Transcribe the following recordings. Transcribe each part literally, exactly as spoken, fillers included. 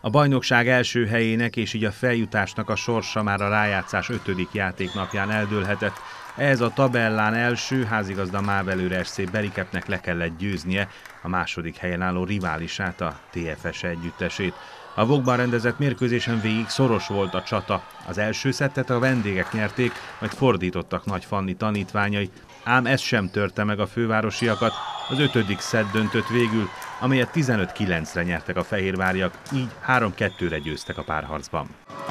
A bajnokság első helyének és így a feljutásnak a sorsa már a rájátszás ötödik játéknapján eldőlhetett. Ez a tabellán első, házigazda Mávelőre es cé Berikepnek le kellett győznie a második helyen álló riválisát, a té ef es együttesét. A Vogban rendezett mérkőzésen végig szoros volt a csata. Az első szettet a vendégek nyerték, majd fordítottak Nagy Fanni tanítványai, ám ez sem törte meg a fővárosiakat. Az ötödik szett döntött végül, amelyet tizenöt kilencre nyertek a fehérváriak, így három kettőre győztek a párharcban.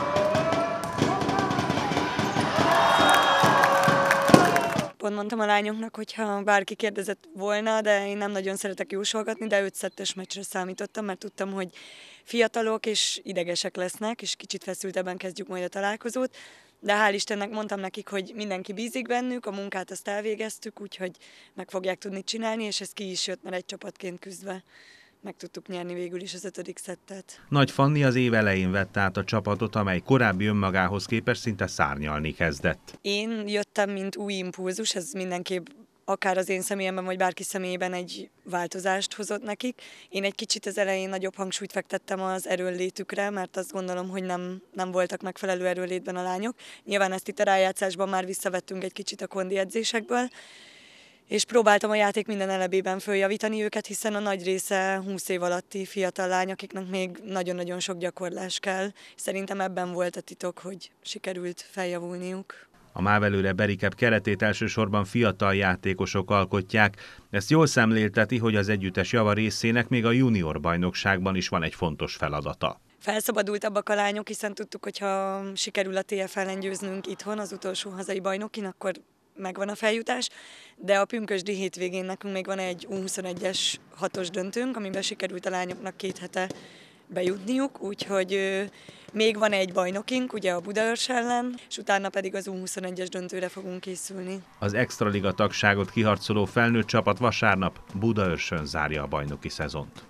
Pont mondtam a lányoknak, hogy ha bárki kérdezett volna, de én nem nagyon szeretek jósolgatni, de öt szettes meccsre számítottam, mert tudtam, hogy fiatalok és idegesek lesznek, és kicsit feszültebben kezdjük majd a találkozót. De hál' Istennek mondtam nekik, hogy mindenki bízik bennük, a munkát azt elvégeztük, úgyhogy meg fogják tudni csinálni, és ez ki is jött, mert egy csapatként küzdve meg tudtuk nyerni végül is az ötödik szettet. Nagy Fanni az év elején vette át a csapatot, amely korábbi önmagához képest szinte szárnyalni kezdett. Én jöttem, mint új impulzus, ez mindenképp akár az én személyemben, vagy bárki személyében egy változást hozott nekik. Én egy kicsit az elején nagyobb hangsúlyt fektettem az erőnlétükre, mert azt gondolom, hogy nem, nem voltak megfelelő erőnlétben a lányok. Nyilván ezt itt a rájátszásban már visszavettünk egy kicsit a kondi edzésekből, és próbáltam a játék minden elebében följavítani őket, hiszen a nagy része húsz év alatti fiatal lány, akiknek még nagyon-nagyon sok gyakorlás kell. Szerintem ebben volt a titok, hogy sikerült feljavulniuk. A Mávelőre Berikep keretét elsősorban fiatal játékosok alkotják. Ezt jól szemlélteti, hogy az együttes java részének még a junior bajnokságban is van egy fontos feladata. Felszabadultabbak a lányok, hiszen tudtuk, hogy ha sikerül a té ef ellen győznünk itthon, az utolsó hazai bajnokin, akkor megvan a feljutás, de a pünkösdi hétvégén nekünk még van egy U huszonegyes hatos döntőnk, amiben sikerült a lányoknak két hete bejutniuk, úgyhogy még van egy bajnokink, ugye a Budaörs ellen, és utána pedig az U huszonegyes döntőre fogunk készülni. Az extraliga tagságot kiharcoló felnőtt csapat vasárnap Budaörsön zárja a bajnoki szezont.